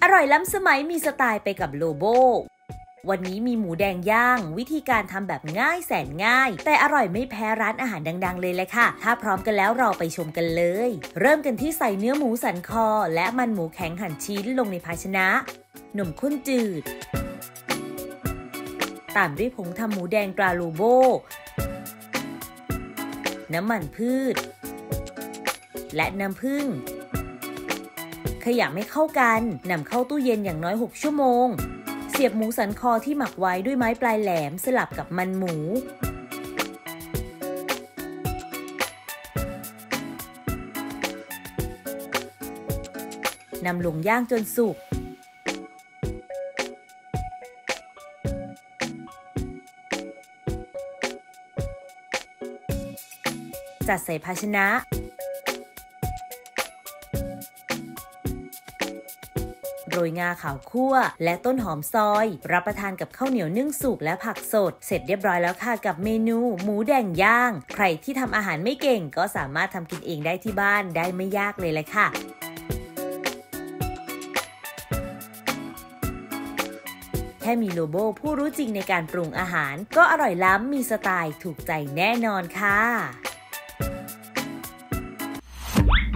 อร่อยล้ำสมัยมีสไตล์ไปกับโลโบวันนี้มีหมูแดงย่างวิธีการทำแบบง่ายแสนง่ายแต่อร่อยไม่แพ้ร้านอาหารดังๆเลยแหละค่ะถ้าพร้อมกันแล้วเราไปชมกันเลยเริ่มกันที่ใส่เนื้อหมูสันคอและมันหมูแข็งหั่นชิ้นลงในภาชนะนมข้นจืดตามด้วยผงทำหมูแดงตราโลโบน้ำมันพืชและน้ำผึ้งขยำให้เข้ากันนำเข้าตู้เย็นอย่างน้อย6 ชั่วโมงเสียบหมูสันคอที่หมักไว้ด้วยไม้ปลายแหลมสลับกับมันหมูนำลงย่างจนสุกจัดใส่ภาชนะโรยงาขาวคั่วและต้นหอมซอยรับประทานกับข้าวเหนียวนึ่งสุกและผักสดเสร็จเรียบร้อยแล้วค่ะกับเมนูหมูแดงย่างใครที่ทำอาหารไม่เก่งก็สามารถทำกินเองได้ที่บ้านได้ไม่ยากเลยแหละค่ะแค่มีโลโบผู้รู้จริงในการปรุงอาหารก็อร่อยล้ำมีสไตล์ถูกใจแน่นอนค่ะ